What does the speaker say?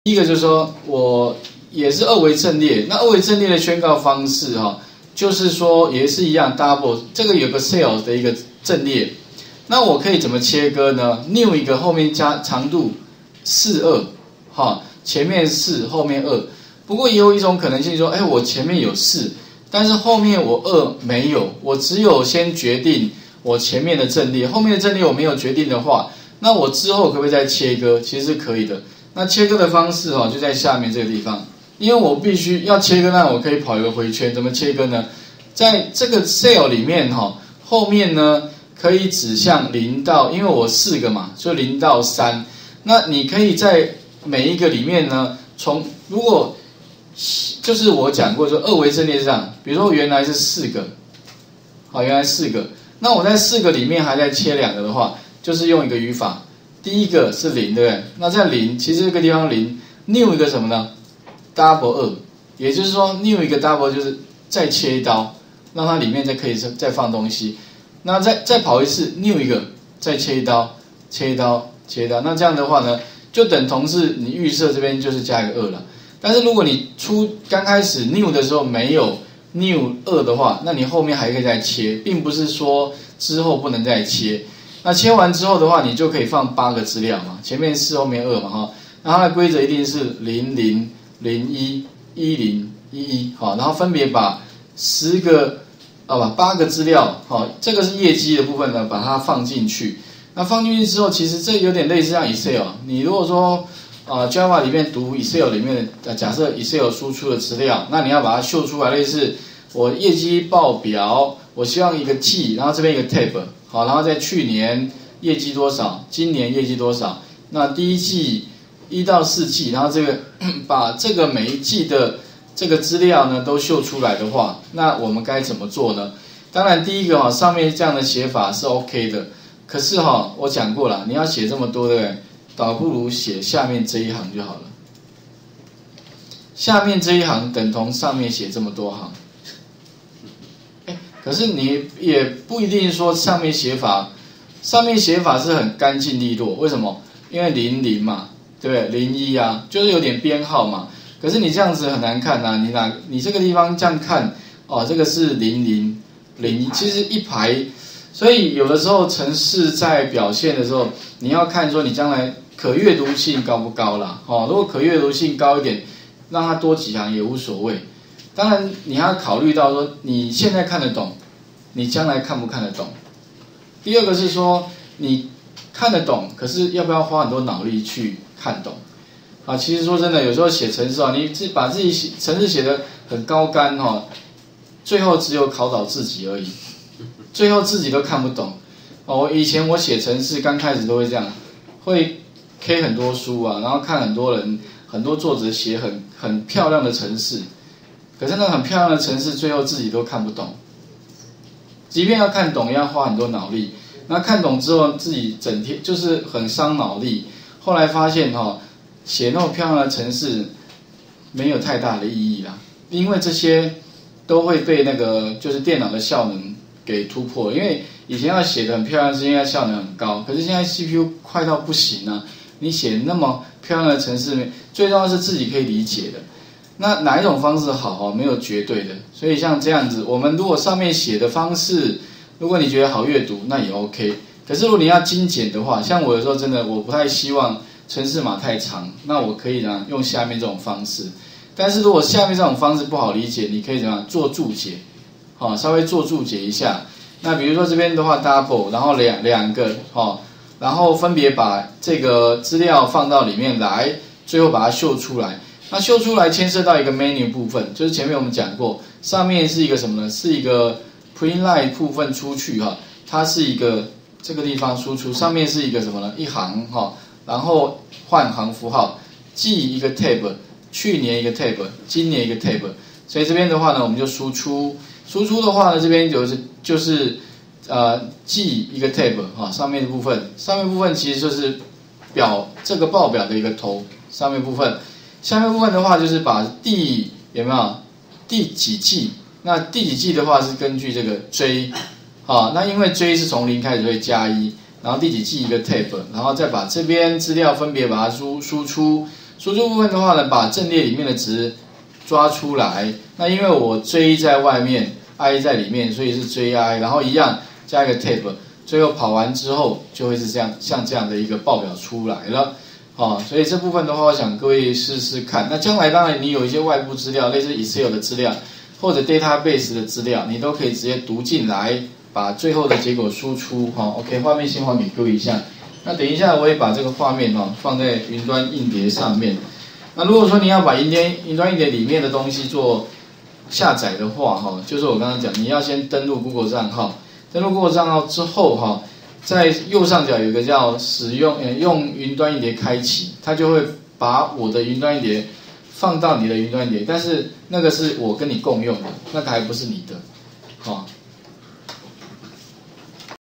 第一个就是说我也是二维阵列，那二维阵列的宣告方式就是说也是一样 double， 这个有个 cell 的一个阵列，那我可以怎么切割呢 ？new 一个后面加长度42，前面4后面2，不过也有一种可能性说，我前面有4，但是后面我2没有，我只有先决定我前面的阵列，后面的阵列我没有决定的话，那我之后可不可以再切割？其实是可以的。那切割的方式就在下面这个地方，因为我必须要切割，那我可以跑一个回圈，怎么切割呢？在这个 cell 里面后面呢可以指向0到，因为我4个嘛，就0到3。那你可以在每一个里面呢，如果就是我讲过，说二维阵列是这样，比如说原来是4个，原来4个，那我在4个里面还在切2个的话，就是用一个语法。第一个是0，对不对？那在0，其实这个地方0 ，new 一个什么呢 ？double 2，也就是说 new 一个 double 就是再切一刀，让它里面可以再放东西。那再跑一次 new 一个，再切一刀，切一刀，切一刀。那这样的话呢，就等同是你预设这边就是加一个2了。但是如果你刚开始 new 的时候没有 new 2的话，那你后面还可以再切，并不是说之后不能再切。那切完之后的话，你就可以放8个资料嘛，前面4后面2嘛那它的规则一定是00、01、10、11然后分别把8个资料这个是业绩的部分呢，把它放进去。那放进去之后，其实这有点类似像 Excel。你如果说Java 里面读 Excel 里面的假设 Excel 输出的资料，那你要把它秀出来，类似我业绩报表，我希望一个季，然后这边一个 tab。然后在去年业绩多少，今年业绩多少，那第一季1到4季，然后把这个每一季的这个资料呢都秀出来的话，那我们该怎么做呢？当然第一个上面这样的写法是 OK 的，可是我讲过了，你要写这么多，对不对？倒不如写下面这一行就好了。下面这一行等同上面写这么多行。可是你也不一定说上面写法是很干净利落，为什么？因为00嘛，对不对？01啊，就是有点编号嘛。可是你这样子很难看啊，你这个地方这样看这个是00、01，其实一排，所以有的时候程式在表现的时候，你要看说你将来可阅读性高不高啦。如果可阅读性高一点，让它多几行也无所谓。当然你要考虑到说你现在看得懂，你将来看不看得懂。第二个是说你看得懂，可是要不要花很多脑力去看懂其实说真的，有时候写程式你把自己程式写得很高干最后只有考倒自己而已，最后自己都看不懂以前我写程式刚开始都会这样，会 K 很多书然后看很多作者写很漂亮的程式，可是那很漂亮的程式最后自己都看不懂，即便要看懂，也要花很多脑力。那看懂之后，自己整天就是很伤脑力。后来发现写那么漂亮的程式没有太大的意义啦，因为这些都会被那个就是电脑的效能给突破。因为以前要写得很漂亮，是因为效能很高，可是现在 CPU 快到不行啊，你写那么漂亮的程式，最重要是自己可以理解的。那哪一种方式好没有绝对的，所以像这样子，我们如果上面写的方式，如果你觉得好阅读，那也 OK。可是如果你要精简的话，像我有时候真的我不太希望程式码太长，那我可以用下面这种方式。但是如果下面这种方式不好理解，你可以怎么样做注解，稍微做注解一下。那比如说这边的话 double， 然后两个然后分别把这个资料放到里面来，最后把它秀出来。那秀出来牵涉到一个 menu 部分，就是前面我们讲过，上面是一个什么呢？是一个 print line 部分出去它是一个这个地方输出，上面是一个什么呢？一行然后换行符号，季一个 tab， 去年一个 tab， 今年一个 tab， 所以这边的话呢，我们就输出的话呢，这边就是季一个 tab 上面部分其实就是这个报表的一个头上面部分。下面部分的话就是把有没有第几季，那第几季的话是根据这个 J， 那因为 J 是从0开始会加1，然后第几季一个 tab， 然后再把这边资料分别把它输输出部分的话呢，把阵列里面的值抓出来。那因为我 J 在外面 ，I 在里面，所以是 JI， 然后一样加一个 tab， 最后跑完之后就会是这样，像这样的一个报表出来了。所以这部分的话，我想各位试试看。那将来当然你有一些外部资料，类似 Excel 的资料或者 database 的资料，你都可以直接读进来，把最后的结果输出。OK， 画面先还给各位一下。那等一下我也把这个画面放在云端硬碟上面。那如果说你要把云端硬碟里面的东西做下载的话，就是我刚刚讲，你要先登录 Google 账号，登录 Google 账号之后在右上角有一个叫用云端硬碟开启，它就会把我的云端硬碟放到你的云端硬碟，但是那个是我跟你共用的，那个还不是你的。